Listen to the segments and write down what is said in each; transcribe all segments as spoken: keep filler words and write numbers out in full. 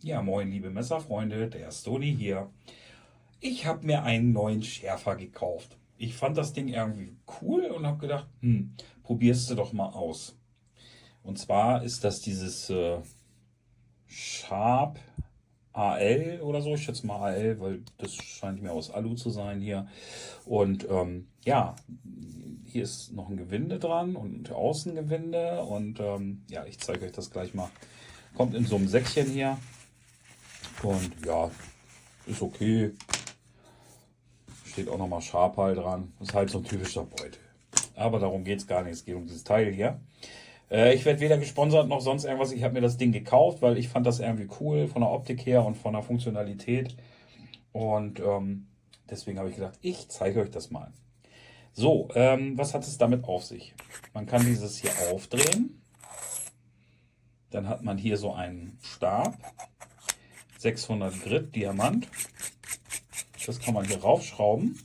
Ja, moin liebe Messerfreunde, der Stony hier. Ich habe mir einen neuen Schärfer gekauft. Ich fand das Ding irgendwie cool und habe gedacht, hm, probierst du doch mal aus. Und zwar ist das dieses äh, Sharp A L oder so, ich schätze mal A L, weil das scheint mir aus Alu zu sein hier. Und ähm, ja, hier ist noch ein Gewinde dran und Außengewinde und ähm, ja, ich zeige euch das gleich mal. Kommt in so einem Säckchen hier und ja, ist okay. Steht auch nochmal Sharp dran. Ist halt so ein typischer Beutel. Aber darum geht es gar nicht. Es geht um dieses Teil hier. Äh, ich werde weder gesponsert noch sonst irgendwas. Ich habe mir das Ding gekauft, weil ich fand das irgendwie cool von der Optik her und von der Funktionalität. Und ähm, deswegen habe ich gedacht, ich zeige euch das mal. So, ähm, was hat es damit auf sich? Man kann dieses hier aufdrehen. Dann hat man hier so einen Stab. sechshundert Grit Diamant. Das kann man hier raufschrauben.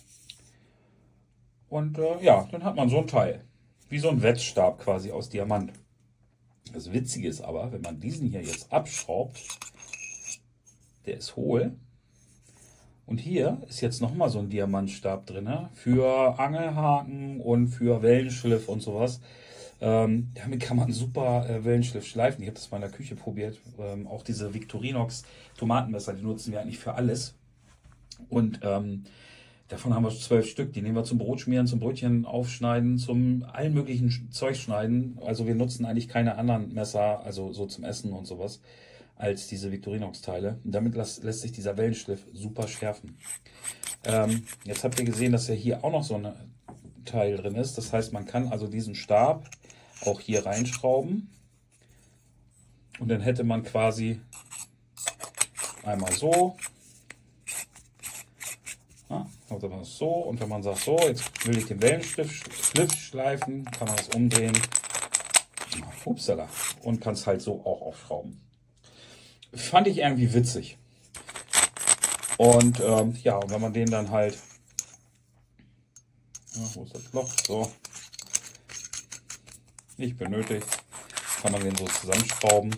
Und äh, ja, dann hat man so ein Teil. Wie so ein Wetzstab quasi aus Diamant. Das Witzige ist aber, wenn man diesen hier jetzt abschraubt, der ist hohl. Und hier ist jetzt nochmal so ein Diamantstab drin, für Angelhaken und für Wellenschliff und sowas. Ähm, damit kann man super äh, Wellenschliff schleifen. Ich habe das mal in der Küche probiert. Ähm, auch diese Victorinox Tomatenmesser, die nutzen wir eigentlich für alles. Und ähm, davon haben wir zwölf Stück. Die nehmen wir zum Brotschmieren, zum Brötchen aufschneiden, zum allen möglichen Zeug schneiden. Also wir nutzen eigentlich keine anderen Messer, also so zum Essen und sowas, als diese Victorinox-Teile. Und damit lässt, lässt sich dieser Wellenschliff super schärfen. Ähm, jetzt habt ihr gesehen, dass ja hier auch noch so ein Teil drin ist. Das heißt, man kann also diesen Stab auch hier reinschrauben. Und dann hätte man quasi einmal so. Ja, also man das so, und wenn man sagt, so, jetzt will ich den Wellenschliff schleifen, kann man das umdrehen. Upsala. Und kann es halt so auch aufschrauben. Fand ich irgendwie witzig. Und ähm, ja, und wenn man den dann halt, ja, wo ist das Loch? So, nicht benötigt, kann man den so zusammenschrauben.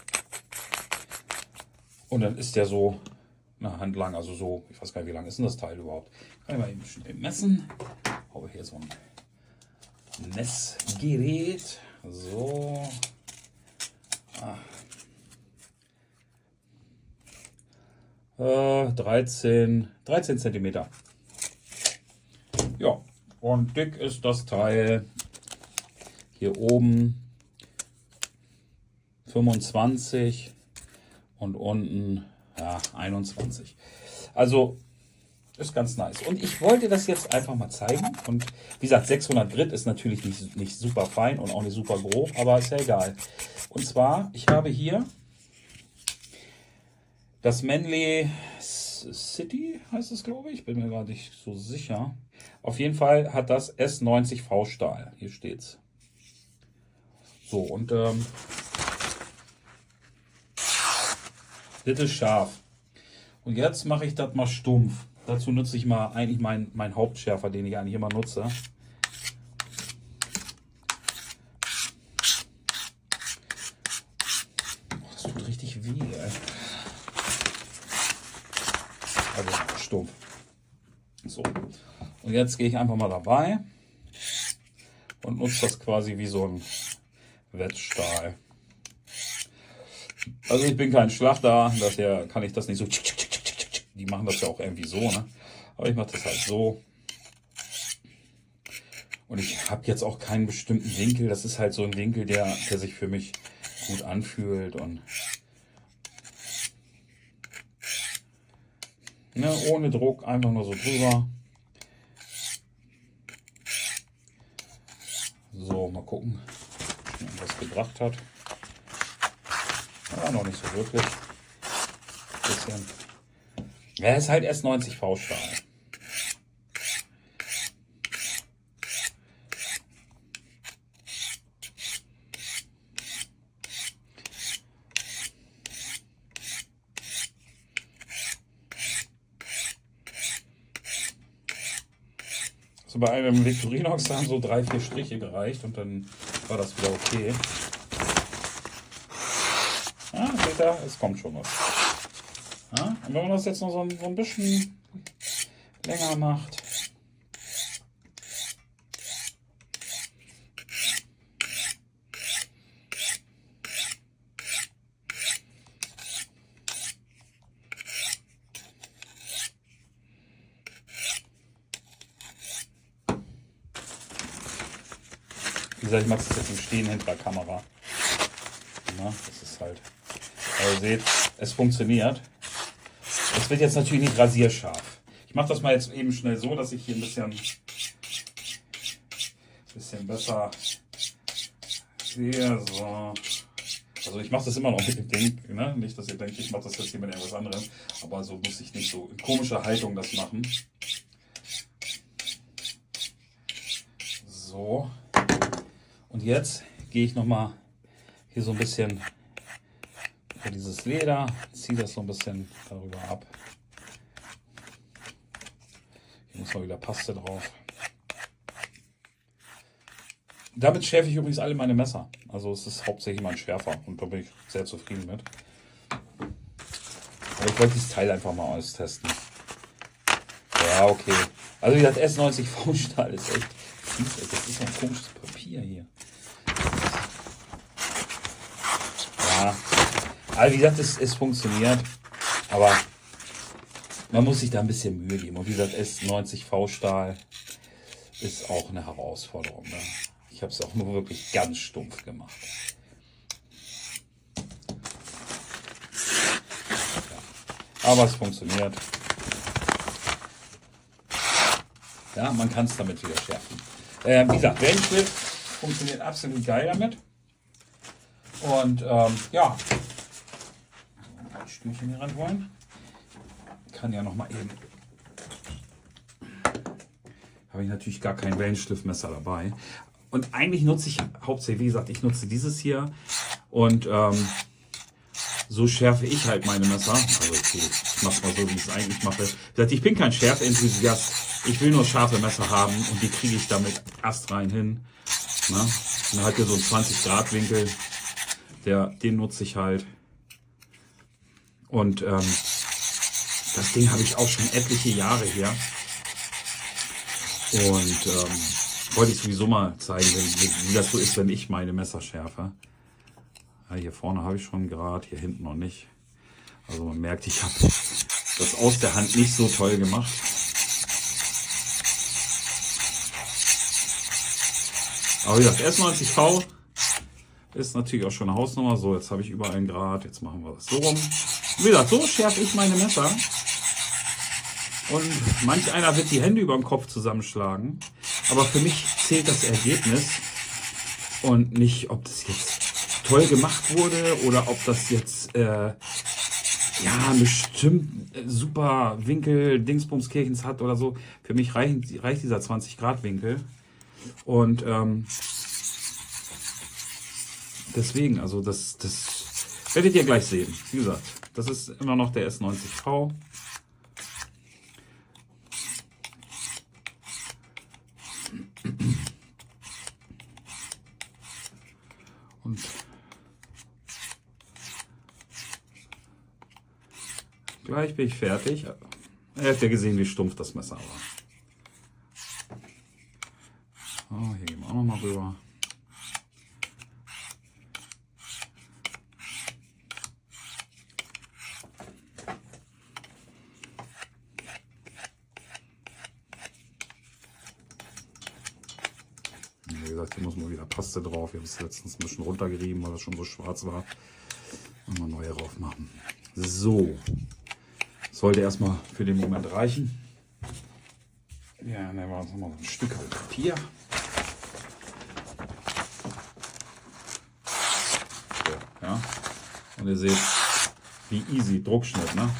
Und dann ist der so eine Hand lang, also so, ich weiß gar nicht, wie lang ist denn das Teil überhaupt. Kann ich mal eben schnell messen. Habe hier so ein Messgerät. So. Ah. Äh, dreizehn Zentimeter. Ja, und dick ist das Teil hier oben fünfundzwanzig und unten ja, einundzwanzig. Also ist ganz nice. Und ich wollte das jetzt einfach mal zeigen. Und wie gesagt, sechshundert Grit ist natürlich nicht, nicht super fein und auch nicht super grob, aber ist ja egal. Und zwar, ich habe hier das Manley City, heißt es, glaube ich. Bin mir gar nicht so sicher. Auf jeden Fall hat das S neunzig V Stahl. Hier steht's. So, und ähm, das ist scharf. Und jetzt mache ich das mal stumpf. Dazu nutze ich mal eigentlich meinen mein Hauptschärfer, den ich eigentlich immer nutze. Oh, das tut richtig weh, ey. Also stumpf. So. Und jetzt gehe ich einfach mal dabei und nutze das quasi wie so ein Wetzstahl. Also ich bin kein Schlachter, daher kann ich das nicht so. Die machen das ja auch irgendwie so, ne? Aber ich mache das halt so. Und ich habe jetzt auch keinen bestimmten Winkel. Das ist halt so ein Winkel, der, der sich für mich gut anfühlt. Und ne, ohne Druck, einfach nur so drüber. So, mal gucken, was das gebracht hat. Ja, noch nicht so wirklich. Bisschen. Ja, ist halt S neunzig V Stahl. So, bei einem Victorinox haben so drei, vier Striche gereicht und dann war das wieder okay. Ja, seht ihr, es kommt schon was. Ja? Und wenn man das jetzt noch so ein, so ein bisschen länger macht, wie gesagt, ich mache das jetzt im Stehen hinter der Kamera. Na, das ist halt, also ihr seht, es funktioniert. Es wird jetzt natürlich nicht rasierscharf. Ich mache das mal jetzt eben schnell so, dass ich hier ein bisschen, bisschen besser sehe. So. Also ich mache das immer noch mit dem Ding. Ne? Nicht, dass ihr denkt, ich mache das jetzt hier mit irgendwas anderem. Aber so muss ich nicht so in komischer Haltung das machen. So. Und jetzt gehe ich nochmal hier so ein bisschen über dieses Leder, ziehe das so ein bisschen darüber ab. Hier muss mal wieder Paste drauf. Damit schärfe ich übrigens alle meine Messer. Also es ist hauptsächlich mein Schärfer und da bin ich sehr zufrieden mit. Aber ich wollte dieses Teil einfach mal austesten. Ja, okay. Also wie gesagt, S neunzig V-Stahl ist echt fies. Das ist so ein komisches Papier hier. Ja, also wie gesagt, es, es funktioniert, aber man muss sich da ein bisschen Mühe geben. Und wie gesagt, S neunzig V-Stahl ist auch eine Herausforderung. Ne? Ich habe es auch nur wirklich ganz stumpf gemacht. Ja. Aber es funktioniert. Ja, man kann es damit wieder schärfen. Äh, wie gesagt, Wellenschliff funktioniert absolut geil damit. Und ähm, ja, ein Stühlchen hier ran wollen. Kann ja noch mal eben. Habe ich natürlich gar kein Wellenschliffmesser dabei. Und eigentlich nutze ich hauptsächlich, wie gesagt, ich nutze dieses hier. Und ähm, so schärfe ich halt meine Messer. Also okay, ich mache mal so, wie ich es eigentlich mache. Wie gesagt, ich bin kein Schärfenthusiast. Ich will nur scharfe Messer haben und die kriege ich damit astrein hin. Na? Und dann hat hier so einen zwanzig Grad Winkel. Der, den nutze ich halt. Und ähm, das Ding habe ich auch schon etliche Jahre her. Und ähm, wollte ich sowieso mal zeigen, wie, wie das so ist, wenn ich meine Messer schärfe. Ja, hier vorne habe ich schon einen Grad, hier hinten noch nicht. Also man merkt, ich habe das aus der Hand nicht so toll gemacht. Aber wie gesagt, S neunzig V ist natürlich auch schon eine Hausnummer. So, jetzt habe ich über einen Grad. Jetzt machen wir das so rum. Wie gesagt, so schärfe ich meine Messer. Und manch einer wird die Hände über dem Kopf zusammenschlagen. Aber für mich zählt das Ergebnis. Und nicht, ob das jetzt toll gemacht wurde oder ob das jetzt äh, ja bestimmt super Winkel Dingsbumskirchens hat oder so. Für mich reicht, reicht dieser zwanzig Grad Winkel. Und ähm, deswegen, also das, das werdet ihr gleich sehen. Wie gesagt, das ist immer noch der S neunzig V. Und gleich bin ich fertig. Ihr habt ja gesehen, wie stumpf das Messer war. Oh, hier gehen wir auch noch mal rüber. Wie gesagt, hier muss mal wieder Paste drauf. Ich habe es letztens ein bisschen runtergerieben, weil das schon so schwarz war. Und mal neue drauf machen. So. Sollte erstmal für den Moment reichen. Ja, nehmen wir uns noch mal ein Stück Papier. So, ja. Und ihr seht, wie easy Druckschnitt, ne?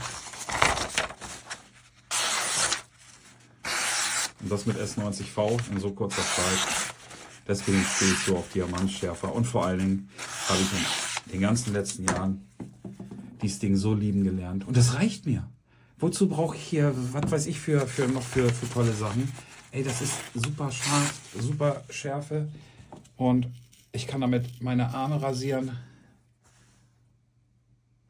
Und das mit S neunzig V in so kurzer Zeit. Deswegen stehe ich so auf Diamantschärfer. Und vor allen Dingen habe ich in den ganzen letzten Jahren dieses Ding so lieben gelernt. Und das reicht mir. Wozu brauche ich hier, was weiß ich, für, für noch für, für tolle Sachen? Ey, das ist super scharf, super Schärfe. Und ich kann damit meine Arme rasieren.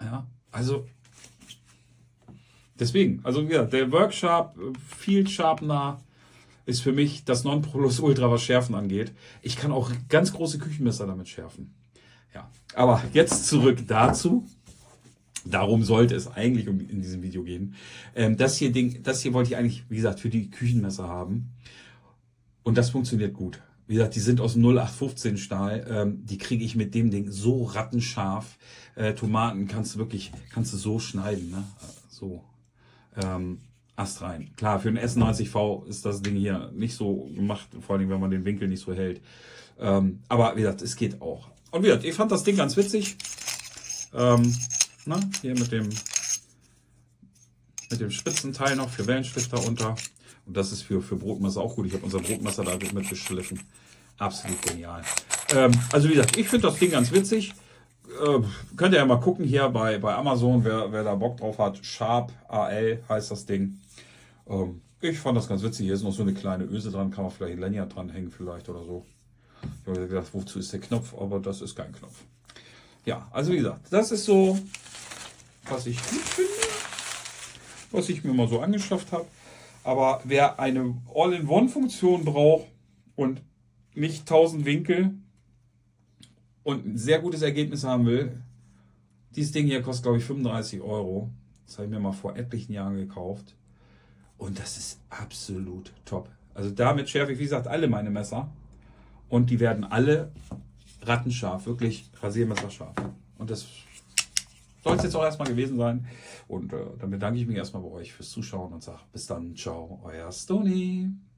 Ja, also deswegen, also ja, der Worksharp Field Sharpener ist für mich das Nonplusultra, was Schärfen angeht. Ich kann auch ganz große Küchenmesser damit schärfen. Ja, aber jetzt zurück dazu. Darum sollte es eigentlich in diesem Video gehen. Ähm, das hier Ding, das hier wollte ich eigentlich, wie gesagt, für die Küchenmesser haben. Und das funktioniert gut. Wie gesagt, die sind aus dem null acht fünfzehn Stahl. Ähm, die kriege ich mit dem Ding so rattenscharf. Äh, Tomaten kannst du wirklich, kannst du so schneiden, ne? So. Ähm, Ast rein. Klar, für einen S neunzig V ist das Ding hier nicht so gemacht, vor allem wenn man den Winkel nicht so hält. Ähm, aber wie gesagt, es geht auch. Und wie gesagt, ich fand das Ding ganz witzig. Ähm, na, hier mit dem, mit dem Spitzenteil noch für Wellenstifter unter. Und das ist für, für Brotmesser auch gut. Ich habe unser Brotmesser da mitgeschliffen. Absolut genial. Ähm, also wie gesagt, ich finde das Ding ganz witzig. Äh, könnt ihr ja mal gucken hier bei, bei Amazon, wer, wer da Bock drauf hat. Sharp A L heißt das Ding. Ähm, ich fand das ganz witzig. Hier ist noch so eine kleine Öse dran. Kann man vielleicht ein Lanyard dranhängen vielleicht oder so. Ich habe gedacht, wozu ist der Knopf? Aber das ist kein Knopf. Ja, also wie gesagt, das ist so, was ich gut finde. Was ich mir mal so angeschafft habe. Aber wer eine All-in-One-Funktion braucht und nicht tausend Winkel und ein sehr gutes Ergebnis haben will, dieses Ding hier kostet, glaube ich, fünfunddreißig Euro. Das habe ich mir mal vor etlichen Jahren gekauft. Und das ist absolut top. Also damit schärfe ich, wie gesagt, alle meine Messer. Und die werden alle rattenscharf, wirklich rasiermesserscharf. Und das soll es jetzt auch erstmal gewesen sein. Und äh, dann bedanke ich mich erstmal bei euch fürs Zuschauen und sage bis dann, ciao, euer Stony.